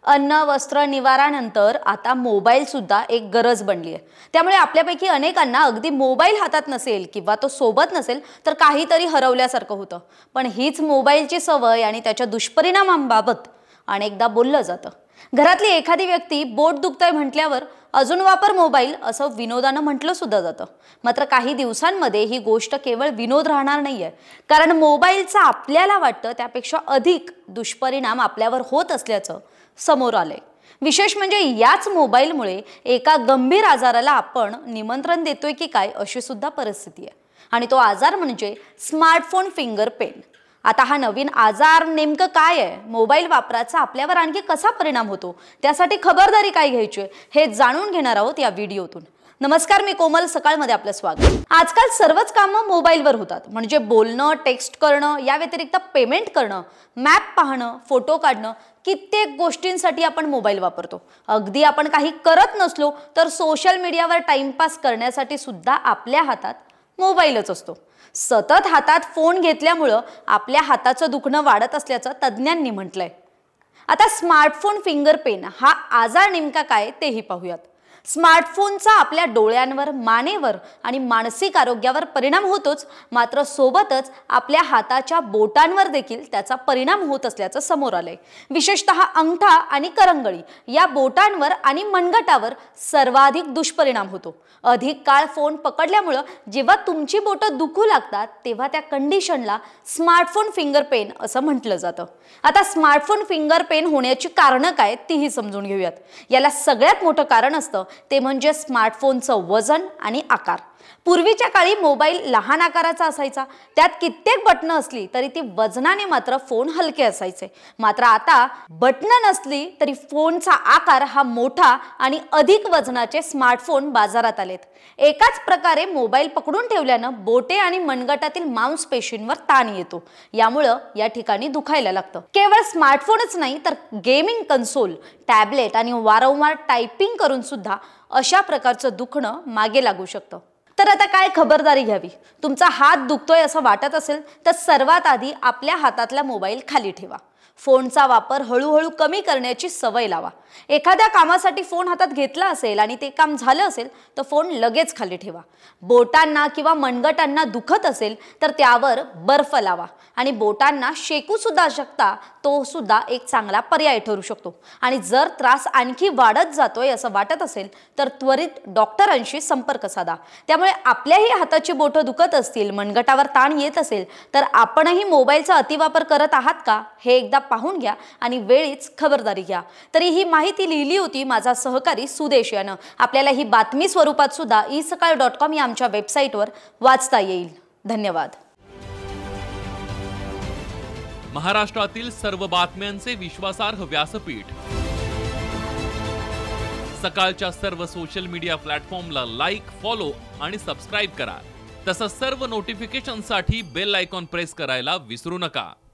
अन्न वस्त्र निवारानंतर आता मोबाईल सुद्धा एक गरज बनली आहे। त्यामुळे आपल्यापैकी अनेकांना अगदी मोबाईल हातात नसेल किंवा तो सोबत नसेल तर काहीतरी हरवल्यासारखं होतं। पण हीच मोबाईलची सवय आणि त्याच्या दुष्परिणामांबाबत अनेकदा बोललं जातं। घरातली एखादी व्यक्ती बोट दुखतंय म्हटल्यावर अजून वापर मोबाईल असं विनोदानं म्हटलं सुद्धा जातं। मात्र काही दिवसांमध्ये ही गोष्ट केवळ विनोद राहणार नाहीये, कारण मोबाईलचा आपल्याला वाटतं त्यापेक्षा अधिक दुष्परिणाम आपल्यावर होत असल्याचं समोर आलंय। विशेष म्हणजे याच मोबाईलमुळे एका गंभीर आजाराला आपण निमंत्रण देतोय की काय अशी सुद्धा परिस्थिती आहे, आणि तो आजार म्हणजे स्मार्टफोन फिंगर पेन। आता हा नवीन आजार नेमकं काय आहे, मोबाईल वापराचा आपल्यावर आणखी कसा परिणाम होतो, त्यासाठी खबरदारी काय घ्यायची हे जाणून घेणार आहोत या व्हिडिओतून। नमस्कार, मी कोमल, सकाळमध्ये आपलं स्वागत। आजकाल सर्वच कामं मोबाईलवर होतात, म्हणजे बोलणं, टेक्स्ट करणं, या व्यतिरिक्त पेमेंट करणं, मॅप पाहणं, फोटो काढणं, कित्येक गोष्टींसाठी आपण मोबाईल वापरतो। अगदी आपण काही करत नसलो तर सोशल मीडियावर टाइमपास करण्यासाठी सुद्धा आपल्या हातात मोबाईलच असतो। सतत हातात फोन घेतल्यामुळे आपल्या हाताचं दुखणं वाढत असल्याचं तज्ञांनी म्हटलंय। आता स्मार्टफोन फिंगर पेन हा आजार नेमका काय तेही पाहूयात। स्मार्टफोनचा आपल्या डोळ्यांवर, मानेवर आणि मानसिक आरोग्यावर परिणाम होतोच, मात्र सोबतच आपल्या हाताच्या बोटांवर देखील त्याचा परिणाम होत असल्याचं समोर आलंय। विशेषतः अंगठा आणि करंगळी या बोटांवर आणि मनगटावर सर्वाधिक दुष्परिणाम होतो। अधिक काळ फोन पकडल्यामुळे जेव्हा तुमची बोटं दुखू लागतात तेव्हा त्या कंडिशनला स्मार्टफोन फिंगर पेन असं म्हटलं जातं। आता स्मार्टफोन फिंगर पेन होण्याची कारणं काय तीही समजून घेऊयात। याला सगळ्यात मोठं कारण असतं ते म्हणजे स्मार्टफोनचं वजन आणि आकार। पूर्वीच्या काळी मोबाईल लहान आकाराचा असायचा, त्यात कित्येक बटणं असली तरी ती वजनाने मात्र फोन हलके असायचे। मात्र आता बटणं नसली तरी फोनचा आकार हा मोठा आणि अधिक वजनाचे स्मार्टफोन बाजारात आलेत। एकाच प्रकारे मोबाईल पकडून ठेवल्यानं बोटे आणि मनगटातील मांसपेशींवर ताण येतो, यामुळे या ठिकाणी दुखायला लागतं। केवळ स्मार्टफोनच नाही तर गेमिंग कन्सोल, टॅबलेट आणि वारंवार टायपिंग करून सुद्धा अशा प्रकारचं दुखणं मागे लागू शकतं। तर आता काय खबरदारी घ्यावी? तुमचा हात दुखतोय असं वाटत असेल तर सर्वात आधी आपल्या हातातला मोबाईल खाली ठेवा। फोनचा वापर हळूहळू कमी करण्याची सवय लावा। एखाद्या कामासाठी फोन हातात घेतला असेल आणि ते काम झालं असेल तर फोन लगेच खाली ठेवा। बोटांना किंवा मनगटांना दुखत असेल तर त्यावर बर्फ लावा आणि बोटांना शेकू सुद्धा शकता, तो सुद्धा एक चांगला पर्याय ठरू शकतो। आणि जर त्रास आणखी वाढत जातोय असं वाटत असेल तर त्वरित डॉक्टरांशी संपर्क साधा। त्यामुळे आपल्याही हाताची बोटं दुखत असतील, मनगटावर ताण येत असेल तर आपणही मोबाईलचा अतिवापर करत आहात का हे एकदा पाहून घ्या आणि वेळीच खबरदारी घ्या। तरी ही माहिती लिहिली होती माझा सहकारी सुदेश यानं। आपल्याला ही बातमी स्वरूपात सुद्धा isakal.com या आमच्या वेबसाईटवर वाचता येईल। धन्यवाद। महाराष्ट्रातील सर्व बातम्यांचे विश्वासार्ह व्यासपीठ, सकाळच्या सर्व सोशल मीडिया प्लॅटफॉर्मला लाईक, फॉलो आणि सबस्क्राईब करा। तसंच सर्व नोटिफिकेशनसाठी बेल आयकॉन प्रेस करायला विसरू नका।